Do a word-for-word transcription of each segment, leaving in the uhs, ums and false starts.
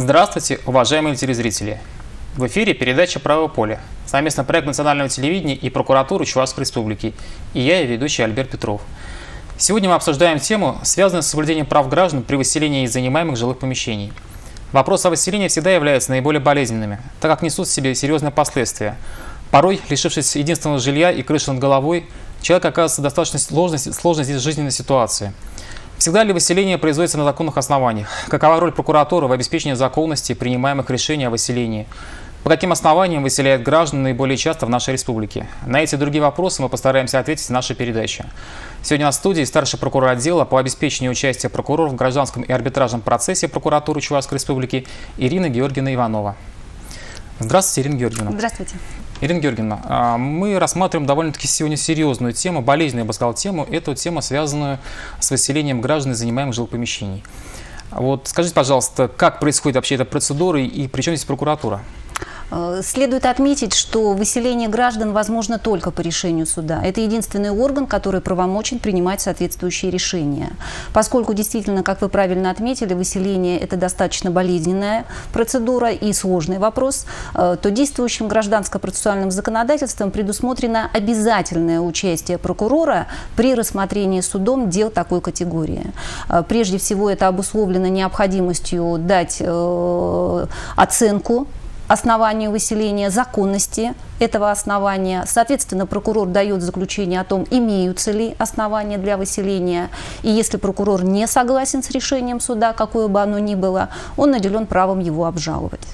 Здравствуйте, уважаемые телезрители! В эфире передача «Правое поле». Совместный проект национального телевидения и прокуратуры Чувашской Республики. И я, и ведущий Альберт Петров. Сегодня мы обсуждаем тему, связанную с соблюдением прав граждан при выселении из занимаемых жилых помещений. Вопросы о выселении всегда являются наиболее болезненными, так как несут в себе серьезные последствия. Порой, лишившись единственного жилья и крыши над головой, человек оказывается в достаточно сложной, сложной здесь жизненной ситуации. Всегда ли выселение производится на законных основаниях? Какова роль прокуратуры в обеспечении законности принимаемых решений о выселении? По каким основаниям выселяют граждан наиболее часто в нашей республике? На эти и другие вопросы мы постараемся ответить в нашей передаче. Сегодня на студии старший прокурор отдела по обеспечению участия прокуроров в гражданском и арбитражном процессе прокуратуры Чувашской Республики Ирина Георгиевна Иванова. Здравствуйте, Ирина Георгиевна. Здравствуйте. Ирина Георгиевна, мы рассматриваем довольно-таки сегодня серьезную тему, болезненную, я бы сказал, тему. Эту тему, связанную с выселением граждан из занимаемых жилых помещений. Вот скажите, пожалуйста, как происходит вообще эта процедура и при чем здесь прокуратура? Следует отметить, что выселение граждан возможно только по решению суда. Это единственный орган, который правомочен принимать соответствующие решения. Поскольку действительно, как вы правильно отметили, выселение – это достаточно болезненная процедура и сложный вопрос, то действующим гражданско-процессуальным законодательством предусмотрено обязательное участие прокурора при рассмотрении судом дел такой категории. Прежде всего, это обусловлено необходимостью дать э, оценку основанию выселения, законности этого основания. Соответственно, прокурор дает заключение о том, имеются ли основания для выселения. И если прокурор не согласен с решением суда, какое бы оно ни было, он наделен правом его обжаловать.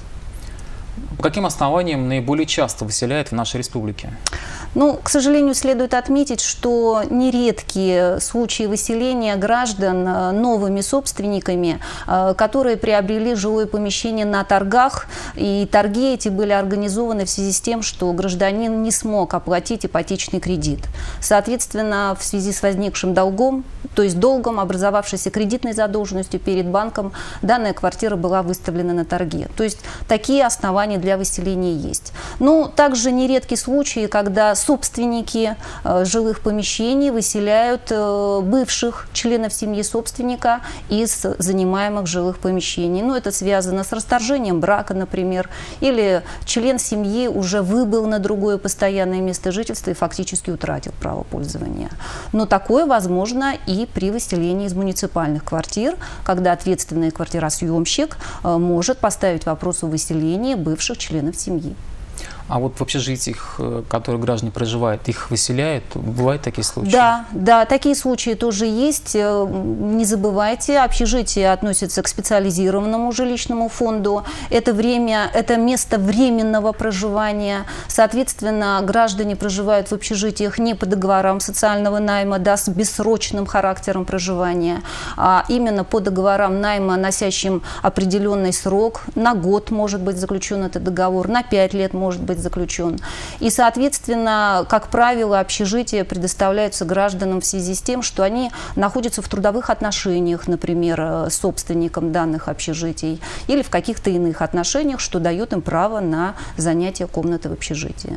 По каким основаниям наиболее часто выселяют в нашей республике? Ну, к сожалению, следует отметить, что нередки случаи выселения граждан новыми собственниками, которые приобрели жилое помещение на торгах, и торги эти были организованы в связи с тем, что гражданин не смог оплатить ипотечный кредит. Соответственно, в связи с возникшим долгом, то есть долгом, образовавшейся кредитной задолженностью перед банком, данная квартира была выставлена на торги. То есть такие основания для выселения есть. Но также нередки случаи, когда собственники э, жилых помещений выселяют э, бывших членов семьи собственника из занимаемых жилых помещений. Ну, это связано с расторжением брака, например, или член семьи уже выбыл на другое постоянное место жительства и фактически утратил право пользования. Но такое возможно и при выселении из муниципальных квартир, когда ответственный квартиросъемщик э, может поставить вопрос о выселении бывших членов семьи. А вот в общежитиях, в которых граждане проживают, их выселяют? Бывают такие случаи? Да, да, такие случаи тоже есть. Не забывайте, общежитие относится к специализированному жилищному фонду. Это время, это место временного проживания. Соответственно, граждане проживают в общежитиях не по договорам социального найма, да, с бессрочным характером проживания, а именно по договорам найма, носящим определенный срок. На год может быть заключен этот договор, на пять лет может быть заключен. И, соответственно, как правило, общежития предоставляются гражданам в связи с тем, что они находятся в трудовых отношениях, например, с собственником данных общежитий, или в каких-то иных отношениях, что дает им право на занятие комнаты в общежитии.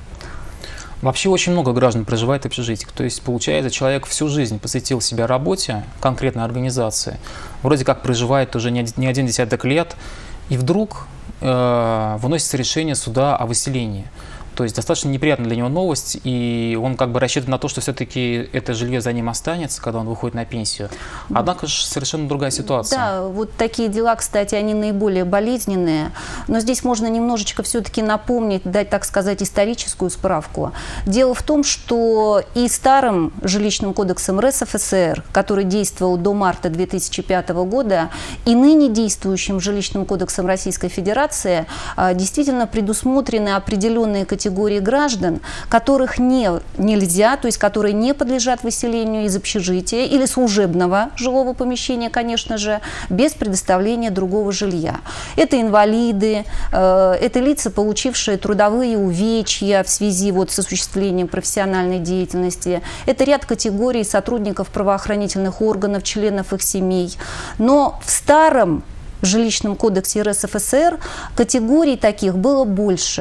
Вообще очень много граждан проживает в общежитиях. То есть, получается, человек всю жизнь посвятил себя работе, конкретной организации, вроде как проживает уже не один десяток лет, и вдруг э, выносится решение суда о выселении. То есть достаточно неприятная для него новость, и он как бы рассчитывает на то, что все-таки это жилье за ним останется, когда он выходит на пенсию. Однако же совершенно другая ситуация. Да, вот такие дела, кстати, они наиболее болезненные. Но здесь можно немножечко все-таки напомнить, дать, так сказать, историческую справку. Дело в том, что и старым жилищным кодексом РСФСР, который действовал до марта две тысячи пятого года, и ныне действующим жилищным кодексом Российской Федерации действительно предусмотрены определенные категории категории граждан, которых не, нельзя, то есть которые не подлежат выселению из общежития или служебного жилого помещения, конечно же, без предоставления другого жилья. Это инвалиды, э, это лица, получившие трудовые увечья в связи вот с осуществлением профессиональной деятельности. Это ряд категорий сотрудников правоохранительных органов, членов их семей. Но в старом жилищном кодексе РСФСР категорий таких было больше.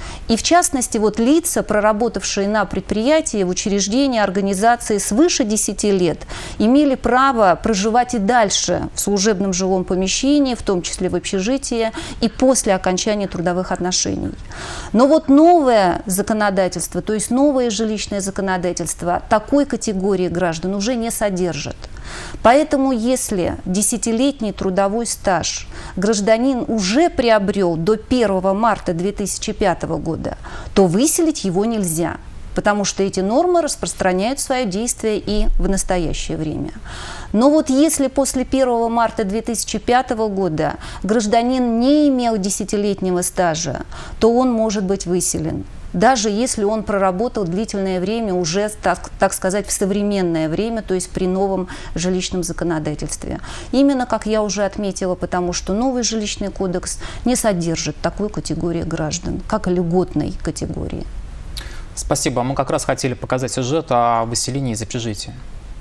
И в частности, вот лица, проработавшие на предприятии, в учреждении, организации свыше десяти лет, имели право проживать и дальше в служебном жилом помещении, в том числе в общежитии, и после окончания трудовых отношений. Но вот новое законодательство, то есть новое жилищное законодательство, такой категории граждан уже не содержит. Поэтому, если десятилетний трудовой стаж гражданин уже приобрел до первого марта две тысячи пятого года, то выселить его нельзя, потому что эти нормы распространяют свое действие и в настоящее время. Но вот если после первого марта две тысячи пятого года гражданин не имел десятилетнего стажа, то он может быть выселен, даже если он проработал длительное время уже, так, так сказать, в современное время, то есть при новом жилищном законодательстве. Именно, как я уже отметила, потому что новый жилищный кодекс не содержит такой категории граждан, как и льготной категории. Спасибо. Мы как раз хотели показать сюжет о выселении из общежития.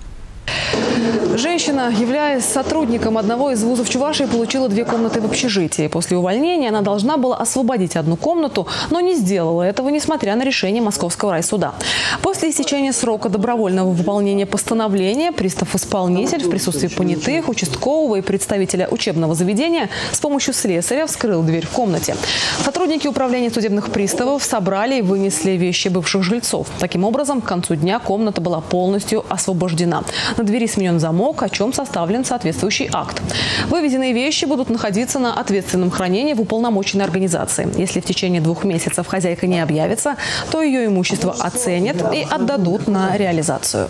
Женщина, являясь сотрудником одного из вузов Чувашии, получила две комнаты в общежитии. После увольнения она должна была освободить одну комнату, но не сделала этого, несмотря на решение Московского райсуда. После истечения срока добровольного выполнения постановления пристав-исполнитель в присутствии понятых, участкового и представителя учебного заведения с помощью слесаря вскрыл дверь в комнате. Сотрудники управления судебных приставов собрали и вынесли вещи бывших жильцов. Таким образом, к концу дня комната была полностью освобождена. На двери сменен замок, о чем составлен соответствующий акт. Вывезенные вещи будут находиться на ответственном хранении в уполномоченной организации. Если в течение двух месяцев хозяйка не объявится, то ее имущество оценят и отдадут на реализацию.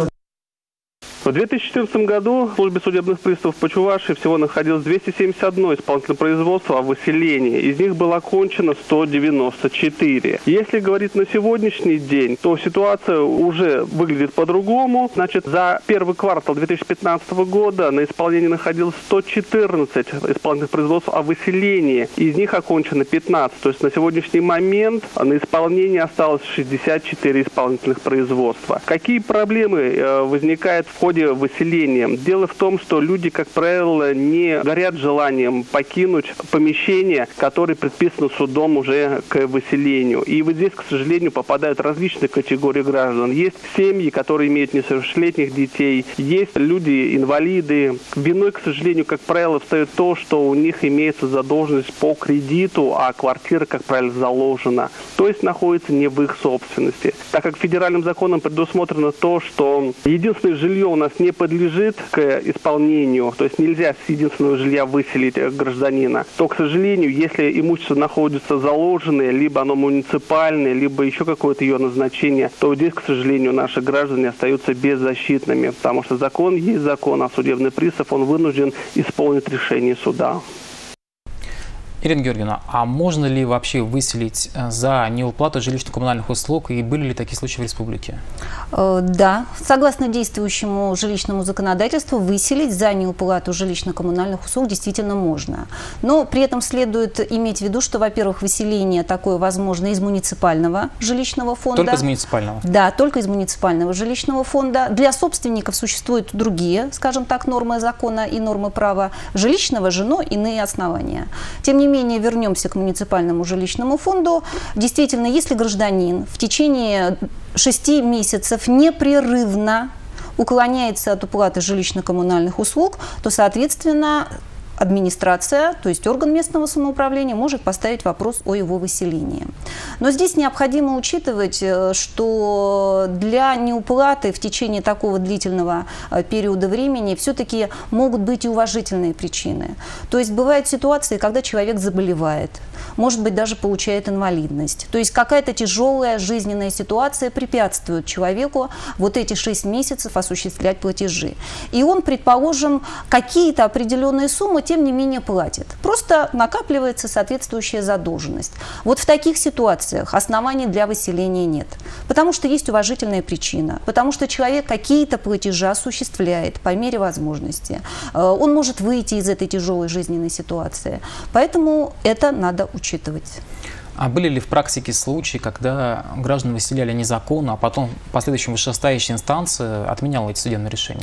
В две тысячи четырнадцатом году в службе судебных приставов по Чувашии всего находилось двести семьдесят одно исполнительное производство о выселении. Из них было окончено сто девяносто четыре. Если говорить на сегодняшний день, то ситуация уже выглядит по-другому. Значит, за первый квартал две тысячи пятнадцатого года на исполнении находилось сто четырнадцать исполнительных производств о выселении. Из них окончено пятнадцать. То есть на сегодняшний момент на исполнении осталось шестьдесят четыре исполнительных производства. Какие проблемы возникают в ходе выселения? Дело в том, что люди, как правило, не горят желанием покинуть помещение, которое предписано судом уже к выселению. И вот здесь, к сожалению, попадают различные категории граждан. Есть семьи, которые имеют несовершеннолетних детей, есть люди-инвалиды. Виной, к сожалению, как правило, встает то, что у них имеется задолженность по кредиту, а квартира, как правило, заложена. То есть находится не в их собственности. Так как федеральным законом предусмотрено то, что единственное жилье у нас не подлежит к исполнению, то есть нельзя с единственного жилья выселить гражданина, то, к сожалению, если имущество находится заложенное, либо оно муниципальное, либо еще какое-то ее назначение, то здесь, к сожалению, наши граждане остаются беззащитными, потому что закон есть закон, а судебный пристав, он вынужден исполнить решение суда. Ирина Георгиевна, а можно ли вообще выселить за неуплату жилищно-коммунальных услуг, и были ли такие случаи в республике? Да, согласно действующему жилищному законодательству, выселить за неуплату жилищно-коммунальных услуг действительно можно. Но при этом следует иметь в виду, что, во-первых, выселение такое возможно из муниципального жилищного фонда. Только из муниципального? Да, только из муниципального жилищного фонда. Для собственников существуют другие, скажем так, нормы закона и нормы права. Жилищного же, но иные основания. Тем не менее, менее вернемся к муниципальному жилищному фонду. Действительно, если гражданин в течение шести месяцев непрерывно уклоняется от уплаты жилищно-коммунальных услуг, то, соответственно, администрация, то есть орган местного самоуправления, может поставить вопрос о его выселении. Но здесь необходимо учитывать, что для неуплаты в течение такого длительного периода времени все-таки могут быть и уважительные причины. То есть бывают ситуации, когда человек заболевает, может быть, даже получает инвалидность. То есть какая-то тяжелая жизненная ситуация препятствует человеку вот эти шесть месяцев осуществлять платежи. И он, предположим, какие-то определенные суммы тем не менее платит. Просто накапливается соответствующая задолженность. Вот в таких ситуациях оснований для выселения нет. Потому что есть уважительная причина. Потому что человек какие-то платежи осуществляет по мере возможности. Он может выйти из этой тяжелой жизненной ситуации. Поэтому это надо учитывать. А были ли в практике случаи, когда граждан выселяли незаконно, а потом в последующем вышестоящая инстанция отменяла эти судебные решения?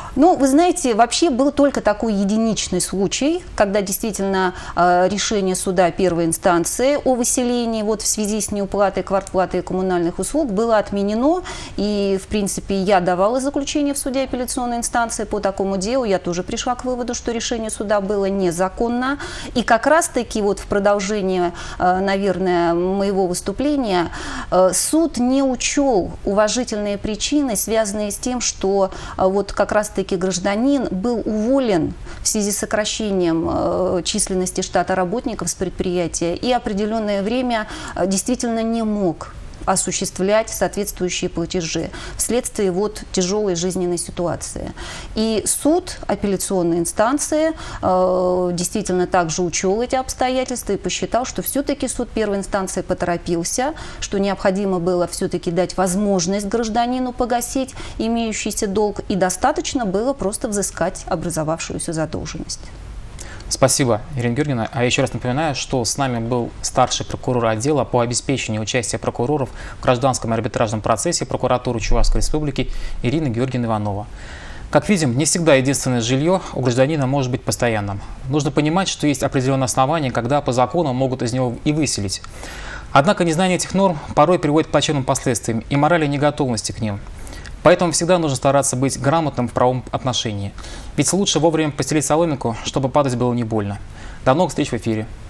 Ну, вы знаете, вообще был только такой единичный случай, когда действительно э, решение суда первой инстанции о выселении вот в связи с неуплатой квартплаты и коммунальных услуг было отменено. И, в принципе, я давала заключение в суде апелляционной инстанции по такому делу. Я тоже пришла к выводу, что решение суда было незаконно. И как раз-таки вот в продолжение, э, наверное, моего выступления, э, суд не учел уважительные причины, связанные с тем, что э, вот как раз-таки гражданин был уволен в связи с сокращением э, численности штата работников с предприятия и определенное время э, действительно не мог осуществлять соответствующие платежи вследствие вот тяжелой жизненной ситуации. И суд апелляционной инстанции э, действительно также учел эти обстоятельства и посчитал, что все-таки суд первой инстанции поторопился, что необходимо было все-таки дать возможность гражданину погасить имеющийся долг, и достаточно было просто взыскать образовавшуюся задолженность. Спасибо, Ирина Георгиевна. А еще раз напоминаю, что с нами был старший прокурор отдела по обеспечению участия прокуроров в гражданском арбитражном процессе прокуратуры Чувашской Республики Ирина Георгиевна Иванова. Как видим, не всегда единственное жилье у гражданина может быть постоянным. Нужно понимать, что есть определенные основания, когда по закону могут из него и выселить. Однако незнание этих норм порой приводит к плачевным последствиям и морали неготовности к ним. Поэтому всегда нужно стараться быть грамотным в правом отношении. Ведь лучше вовремя постелить соломинку, чтобы падать было не больно. До новых встреч в эфире.